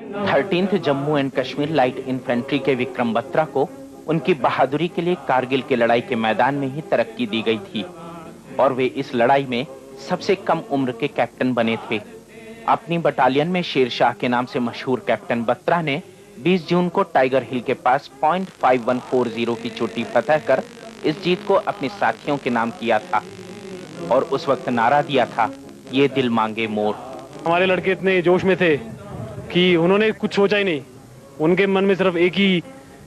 13th Jammu and Kashmir light infantry के विक्रम बत्रा को उनकी बहादुरी के लिए कारगिल की लड़ाई के मैदान में ही तरक्की दी गई थी और वे इस लड़ाई में सबसे कम उम्र के कैप्टन बने थे। अपनी बटालियन में शेरशाह के नाम से मशहूर कैप्टन बत्रा ने 20 जून को टाइगर हिल के पास .5140 की चोटी फतह कर इस जीत को अपने साथियों के नाम किया था और उस वक्त नारा दिया था, ये दिल मांगे मोर। हमारे लड़के इतने जोश में थे कि उन्होंने कुछ सोचा ही नहीं। उनके मन में सिर्फ एक ही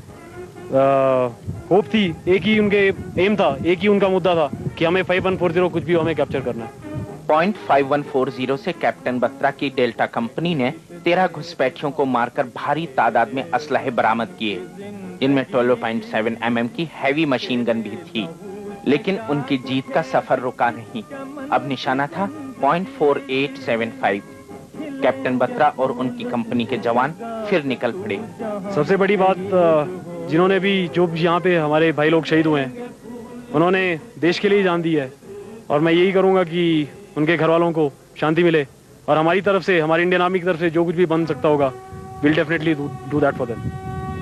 होप थी, एक ही उनके एम था, एक ही उनका मुद्दा था कि हमें 5140 कुछ भी हमें कैप्चर करना है। .5140 से कैप्टन बत्रा की डेल्टा कंपनी ने 13 घुसपैठियों को मारकर भारी तादाद में असलहे बरामद किए, जिनमें 12.7 mm की हैवी मशीन गन भी थी। लेकिन उनकी जीत का सफर रुका नहीं। अब निशाना था .4875। कैप्टन बत्रा और उनकी कंपनी के जवान फिर निकल पड़े। सबसे बड़ी बात, जिन्होंने भी जो यहाँ पे हमारे भाई लोग शहीद हुए हैं, उन्होंने देश के लिए जान दी है और मैं यही करूंगा कि उनके घर वालों को शांति मिले और हमारी तरफ से, हमारी इंडियन आर्मी की तरफ से जो कुछ भी बन सकता होगा, will definitely do that for them.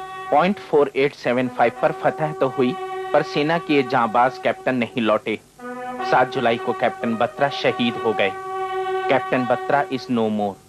.4875 पर फतह तो हुई, पर सेना के ये जांबाज कैप्टन नहीं लौटे। 7 जुलाई को कैप्टन बत्रा शहीद हो गए। Captain Batra is no more.